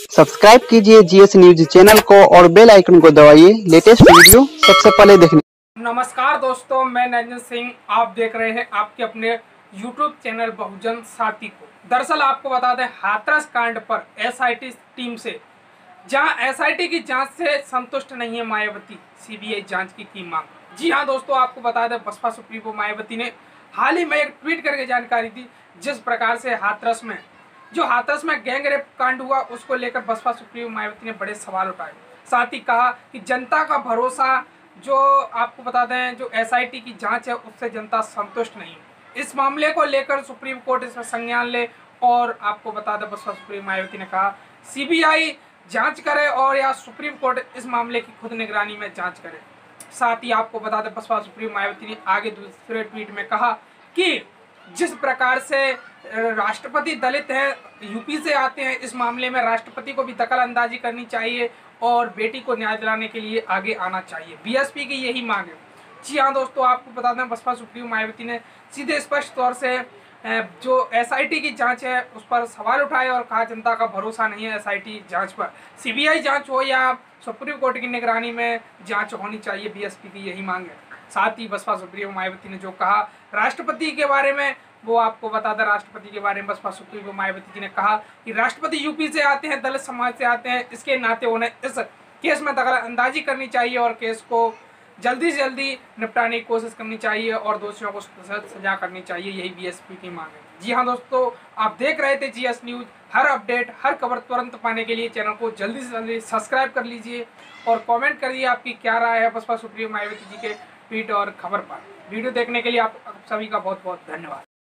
Subscribe कीजिए GS news channel को और बेल आइकन को दबाइए लेटेस्ट वीडियो सबसे पहले देखने। नमस्कार दोस्तों, मैं नंजन सिंह। आप देख रहे हैं आपके अपने YouTube चैनल बहुजन साथी को। दरअसल आपको बता दें, हाथरस कांड पर एसआईटी टीम से जहां एसआईटी की जांच से संतुष्ट नहीं है मायावती, सीबीआई जांच की मांग। जी हां दोस्तों, आपको बता दें बसपा सुप्रीमो मायावती ने हाल ही में एक ट्वीट करके जानकारी दी, जिस प्रकार से हाथरस में गैंग रेप कांड हुआ, उसको लेकर बसपा सुप्रीमो मायावती ने बड़े सवाल उठाए। साथ ही कहा कि जनता का भरोसा, जो आपको बता दें जो एसआईटी की जांच है उससे जनता संतुष्ट नहीं है। इस मामले को लेकर सुप्रीम कोर्ट इसमें संज्ञान ले, और आपको बता दें बसपा सुप्रीमो मायावती ने कहा सीबीआई जांच करे और या सुप्रीम कोर्ट इस मामले की खुद निगरानी में जांच करे। साथ ही आपको बता दें बसपा सुप्रीमो मायावती ने आगे दूसरे ट्वीट में कहा कि जिस प्रकार से राष्ट्रपति दलित हैं, यूपी से आते हैं, इस मामले में राष्ट्रपति को भी दखल अंदाजी करनी चाहिए और बेटी को न्याय दिलाने के लिए आगे आना चाहिए। बीएसपी की यही मांग है। जी हाँ दोस्तों, आपको बता दें बसपा सुप्रीमो मायावती ने सीधे स्पष्ट तौर से जो एसआईटी की जांच है उस पर सवाल उठाए और कहा जनता का भरोसा नहीं है एसआईटी जांच पर। सीबीआई जांच हो या सुप्रीम कोर्ट की निगरानी में जांच होनी चाहिए, बीएसपी की यही मांग है। साथ ही बसपा सुप्रीमो मायावती ने जो कहा राष्ट्रपति के बारे में, वो आपको बता दें राष्ट्रपति के बारे में बसपा सुप्रीमो मायावती जी ने कहा कि राष्ट्रपति यूपी से आते हैं, दलित समाज से आते हैं, इसके नाते उन्हें इस केस में दखल अंदाजी करनी चाहिए और केस को जल्दी से जल्दी निपटाने की कोशिश करनी चाहिए और दोषियों को सजा करनी चाहिए। यही बीएसपी की मांग है। जी हाँ दोस्तों, आप देख रहे थे जीएस न्यूज। हर अपडेट, हर खबर तुरंत पाने के लिए चैनल को जल्दी से जल्दी सब्सक्राइब कर लीजिए और कमेंट करिए आपकी क्या राय है बसपा सुप्रीमो मायावती जी के ट्वीट और खबर पर। वीडियो देखने के लिए आप सभी का बहुत बहुत धन्यवाद।